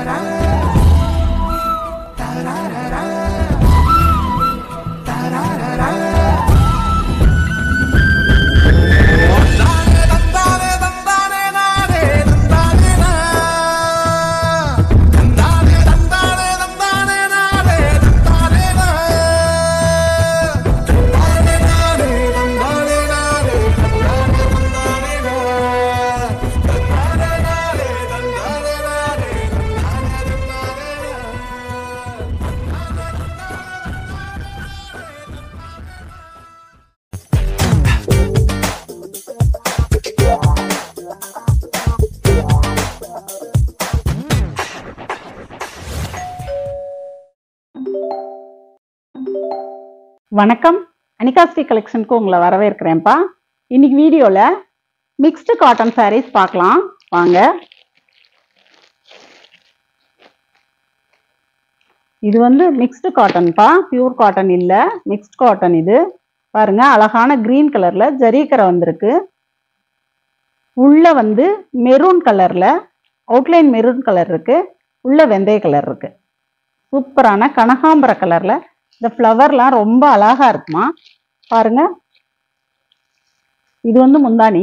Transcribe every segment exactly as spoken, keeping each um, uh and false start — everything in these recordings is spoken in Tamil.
வணக்கம், அனிகா ஸ்ரீ கலெக்ஷனுக்கு உங்களை வரவேற்கிறேன்ப்பா. இன்னைக்கு வீடியோல மிக்ஸ்டு காட்டன் சாரீஸ் பார்க்கலாம் வாங்க. இது வந்து மிக்ஸ்டு காட்டன்ப்பா, பியூர் காட்டன் இல்லை, மிக்ஸ்டு காட்டன். இது பாருங்க, அழகான கிரீன் கலர்ல ஜரிகரை வந்திருக்கு. உள்ள வந்து மெரூன் கலர்ல அவுட்லைன் மெரூன் கலர் இருக்கு, உள்ள வெந்தய கலர் இருக்கு. சூப்பரான கனகாம்பர கலர்ல இந்த ஃப்ளவர்லாம் ரொம்ப அழகா இருக்குமா பாருங்க. இது வந்து முந்தானி.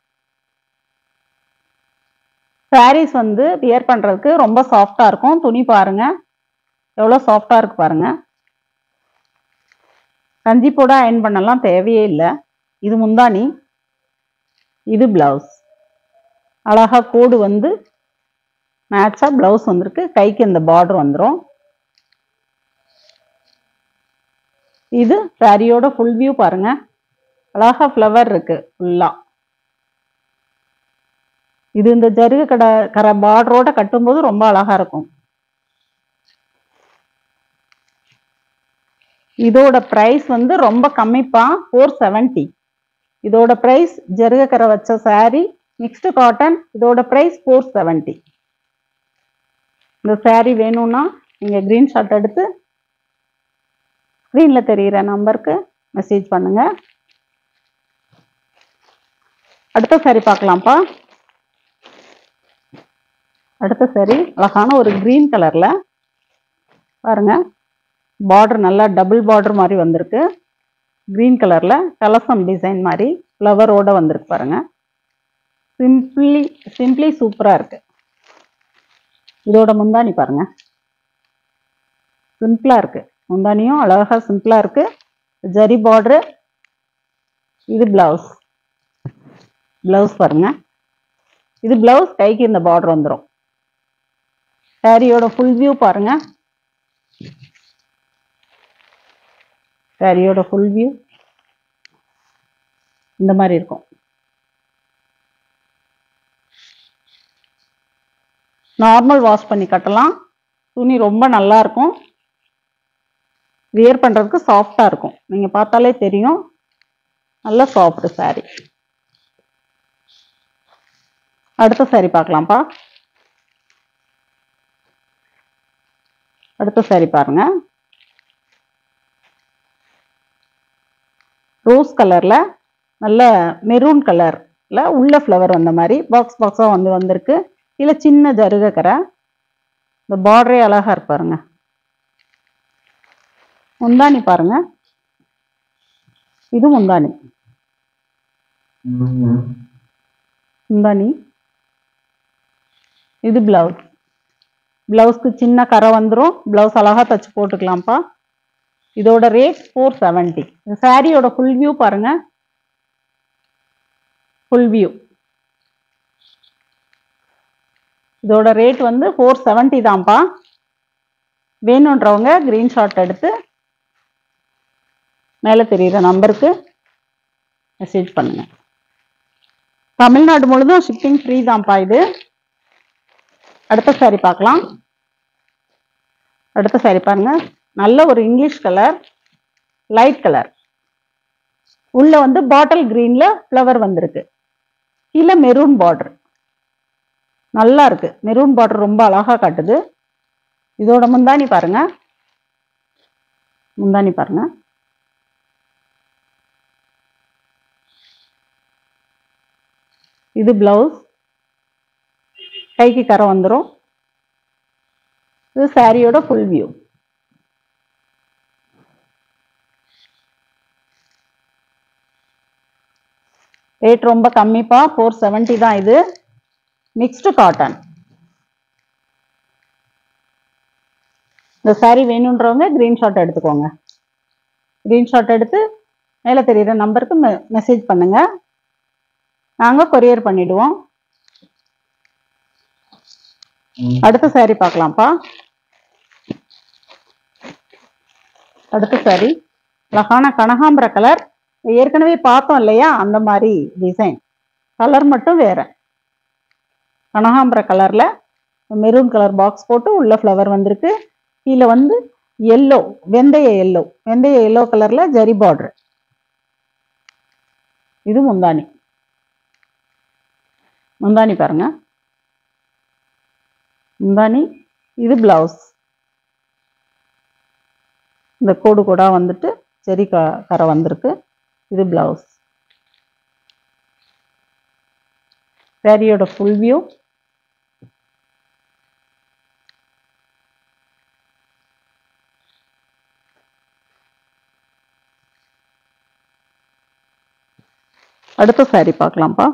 சாரீஸ் வந்து வியர் பண்றதுக்கு ரொம்ப சாஃப்டா இருக்கும். துணி பாருங்க எவ்வளவு சாஃப்டா இருக்கு பாருங்க. கஞ்சி போட அயன் பண்ணலாம் தேவையே இல்லை. இது முந்தானி, இது பிளவுஸ். அழகா கோடு வந்து மேட்சா பிளவுஸ் வந்திருக்கு. கைக்கு இந்த பார்டர் வந்துடும். இது சாரியோட ஃபுல் வியூ பாருங்க. அழகா ஃப்ளவர் இருக்கு ஃபுல்லா. இது இந்த ஜருகு கடை கரை பார்டரோட கட்டும்போது ரொம்ப அழகா இருக்கும். இதோட பிரைஸ் வந்து ரொம்ப கம்மிப்பா, ஃபோர் செவன்டி. இதோட பிரைஸ் ஜருகு கரை வச்ச சாரி மிக்ஸ்டு காட்டன். இதோட பிரைஸ் ஃபோர் செவன்டி. இந்த சாரி வேணும்னா நீங்க ஸ்கிரீன்ஷாட் எடுத்து ஸ்க்ரீன்ல தெரிகிற நம்பருக்கு மெசேஜ் பண்ணுங்க. அடுத்த சாரி பார்க்கலாம்ப்பா. அடுத்த சாரி அழகான ஒரு கிரீன் கலர்ல பாருங்க. பார்டர் நல்லா டபுள் பார்டர் மாதிரி வந்திருக்கு. கிரீன் கலர்ல கலசம் டிசைன் மாதிரி ஃப்ளவரோட வந்திருக்கு பாருங்க. சிம்பிளி சிம்பிளி சூப்பரா இருக்கு. இதோட முந்தானி பாருங்க, சிம்பிளா இருக்கு. முந்தானியும் அழகா சிம்பிளா இருக்கு, ஜரி பார்டர். இது பிளவுஸ். பிளவுஸ் பாருங்க, இது பிளவுஸ். கைக்கு இந்த பார்டர் வந்துடும். சாரியோட ஃபுல் வியூ பாருங்க. சாரியோட ஃபுல் வியூ இந்த மாதிரி இருக்கும். நார்மல் வாஷ் பண்ணி கட்டலாம். துணி ரொம்ப நல்லா இருக்கும். வியர் பண்றதுக்கு சாஃப்டா இருக்கும். நீங்க பார்த்தாலே தெரியும், நல்ல சாஃப்ட் சாரி. அடுத்த சாரி பார்க்கலாம்ப்பா. அடுத்த சாரி பாருங்க. ரோஸ் கலர்ல நல்ல மெரூன் கலர்ல உள்ள ஃப்ளவர் வந்த மாதிரி பாக்ஸ் பாக்ஸா வந்து வந்திருக்கு. இல்ல சின்ன ஜருக கரை. இந்த பார்டரே அழகா இருக்கு பாருங்க. முந்தானி பாருங்க, இது முந்தானி. முந்தானி இது பிளவுஸ். பிளவுஸ்க்கு சின்ன கரை வந்துடும். பிளவுஸ் அழகா தச்சு போட்டுக்கலாம்ப்பா. இதோட ரேட் ஃபோர் செவன்டி. சாரியோட ஃபுல் வியூ பாருங்க. ஃபுல் வியூ இதோட ரேட் வந்து ஃபோர் செவன்டி தான்ப்பா. வேணுன்றவங்க ஸ்கிரீன்ஷாட் எடுத்து மேலே தெரியுற நம்பருக்கு மெசேஜ் பண்ணுங்க. தமிழ்நாடு முழுதும் ஷிப்பிங் ஃப்ரீ தான்ப்பா இது. அடுத்த சாரி பார்க்கலாம். அடுத்த சாரி பாருங்க. நல்ல ஒரு இங்கிலீஷ் கலர், லைட் கலர். உள்ள வந்து பாட்டில் கிரீன்ல ஃப்ளவர் வந்திருக்கு. கீழே மெரூன் பார்டர் நல்லா இருக்கு. மெரூன் பார்டர் ரொம்ப அழகா காட்டுது. இதோட முந்தானி பாருங்க. முந்தானி பாருங்க. இது பிளவுஸ். கைக்கு கரை வந்துடும். இது சாரியோட ஃபுல் வியூ. ரேட் ரொம்ப கம்மிப்பா, ஃபோர் செவன்ட்டி தான் இது. Mixed cotton. இந்த சாரி வேணுன்றவங்க கிரீன்ஷாட் எடுத்துக்கோங்க. கிரீன்ஷாட் எடுத்து மேலே தெரியுற நம்பருக்கு மெ மெசேஜ் பண்ணுங்க, நாங்கள் கொரியர் பண்ணிடுவோம். அடுத்த சாரி பார்க்கலாம்ப்பா. அடுத்த சாரி அழகான கனகாம்பர கலர். ஏற்கனவே பார்த்தோம் இல்லையா, அந்த மாதிரி டிசைன், கலர் மட்டும் வேற. கனகாம்பர கலர்ல மெரூன் கலர் பாக்ஸ் போட்டு உள்ள ஃப்ளவர் வந்திருக்கு. கீழே வந்து எல்லோ, வெந்தய எல்லோ, வெந்தய எல்லோ கலர்ல ஜரி பார்டர். இது முந்தானி. முந்தானி பாருங்க, முந்தானி. இது பிளவுஸ். இந்த கோடு கோடா வந்துட்டு ஜரி க கரை வந்திருக்கு. இது பிளவுஸ். சாரியோட ஃபுல் வியூ. அடுத்த சாரி பார்க்கலாம்ப்பா.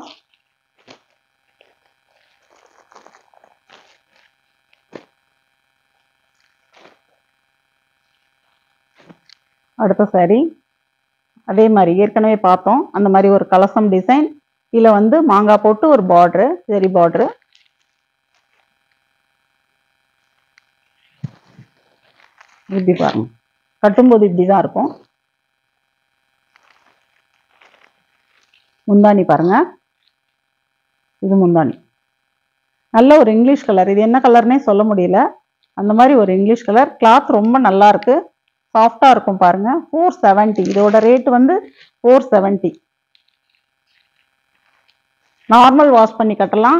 அடுத்த சாரி அதே மாதிரி ஏற்கனவே பார்த்தோம், அந்த மாதிரி ஒரு கலசம் டிசைன். கீழே வந்து மாங்காய் போட்டு ஒரு பார்டரு, ஜரி பார்டரு. இப்படி பாருங்க, கட்டும்போது இப்படிதான் இருக்கும். முந்தானி பாருங்க, இது முந்தானி. நல்ல ஒரு இங்கிலீஷ் கலர். இது என்ன கலர்னே சொல்ல முடியல, அந்த மாதிரி ஒரு இங்கிலீஷ் கலர். கிளாத் ரொம்ப நல்லா இருக்கு, சாஃப்டா இருக்கும் பாருங்க. Four seventy. இதோட ரேட் வந்து ஃபோர் செவன்ட்டி. நார்மல் வாஷ் பண்ணி கட்டலாம்.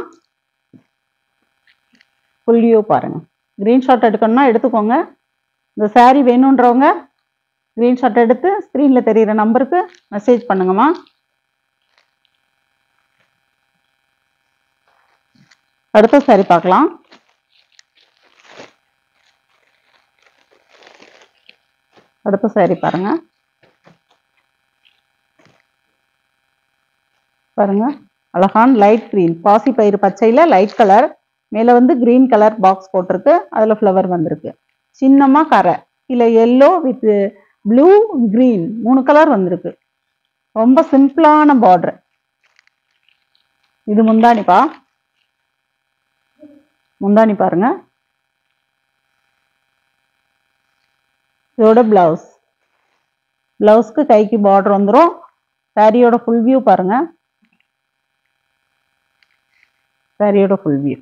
ஃபுல் வியூ பாருங்க. கிரீன்ஷாட் எடுக்கணும்னா எடுத்துக்கோங்க. இந்த சாரி வேணுன்றவங்க கிரீன்ஷாட் எடுத்து ஸ்க்ரீன்ல தெரியுற நம்பருக்கு மெசேஜ் பண்ணுங்கம்மா. அடுத்த சாரி பார்க்கலாம். அடுத்த சாரி பாருங்க. பாருங்க, அழகான லைட் கிரீன், பாசி பயிறு பச்சையில லைட் கலர். மேல வந்து கிரீன் கலர் பாக்ஸ் போட்டிருக்கு, அதுல ஃப்ளவர் வந்திருக்கு. சின்னமா கரை. இல்ல எல்லோ வித் ப்ளூ கிரீன், மூணு கலர் வந்திருக்கு. ரொம்ப சிம்பிளான பார்டர். இது முந்தானிப்பா. முந்தானி பாருங்க. இதோட பிளவுஸ். பிளவுஸ்க்கு கைக்கு பார்டர் வந்துடும். சாரியோட ஃபுல் வியூ பாருங்க. சாரியோட ஃபுல் வியூ.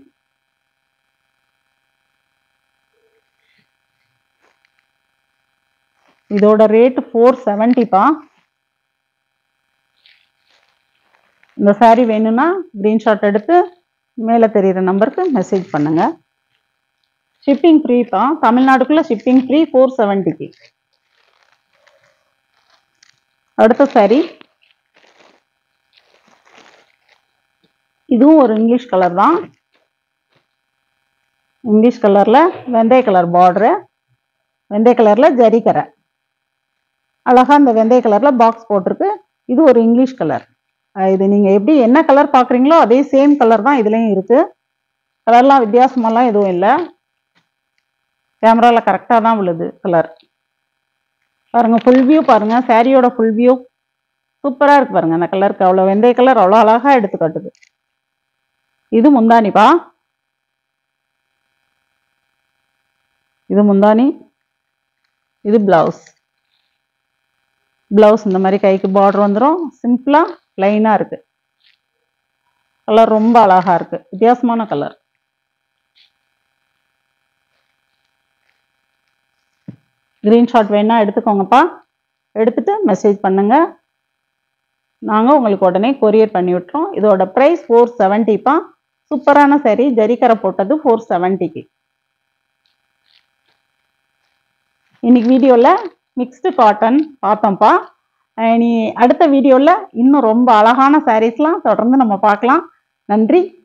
இதோட ரேட் ஃபோர் செவன்ட்டிப்பா. இந்த சாரி வேணும்னா கிரீன்ஷாட் எடுத்து மேலே தெரியுற நம்பருக்கு மெசேஜ் பண்ணுங்க. ஷிப்பிங் ஃப்ரீ தான், தமிழ்நாடுக்குள்ள ஷிப்பிங் ஃப்ரீ. ஃபோர் செவன்ட்டிக்கு. அடுத்த சாரி இதுவும் ஒரு இங்கிலீஷ் கலர் தான். இங்கிலீஷ் கலர்ல வெந்தய கலர் பார்டரு, வெந்தய கலர்ல ஜரிக்கரை. அழகா இந்த வெந்தய கலர்ல பாக்ஸ் போட்டிருக்கு. இது ஒரு இங்கிலீஷ் கலர். இது நீங்க எப்படி என்ன கலர் பாக்குறீங்களோ அதே சேம் கலர் தான் இதுலயும் இருக்கு. கலர்லாம் வித்தியாசமெல்லாம் எதுவும் இல்லை. கேமரால கரெக்டா தான் விழுது கலர். பாருங்க, ஃபுல் வியூ பாருங்க. சாரியோட ஃபுல் வியூ சூப்பரா இருக்கு பாருங்க. அந்த கலருக்கு அவ்வளோ வெந்தய கலர் அவ்வளோ அழகா எடுத்து காட்டுது. இது முந்தானிப்பா. இது முந்தானி. இது பிளவுஸ். பிளவுஸ் இந்த மாதிரி கைக்கு பார்டர் வந்துடும். சிம்பிளா லைனா இருக்கு. கலர் ரொம்ப அழகா இருக்கு, வித்தியாசமான கலர். கிரீன்ஷாட் வேணா எடுத்துக்கோங்கப்பா. எடுத்துட்டு மெசேஜ் பண்ணுங்க, நாங்கள் உங்களுக்கு உடனே கொரியர் பண்ணி விட்டுறோம். இதோட ப்ரைஸ் ஃபோர் செவன்ட்டிப்பா. சூப்பரான சாரி, ஜரிக்கரை போட்டது ஃபோர் செவன்ட்டிக்கு. இன்னைக்கு வீடியோவில் மிக்ஸ்டு காட்டன் பார்த்தோம்ப்பா. இனி அடுத்த வீடியோவில் இன்னும் ரொம்ப அழகான சாரீஸ்லாம் தொடர்ந்து நம்ம பார்க்கலாம். நன்றி.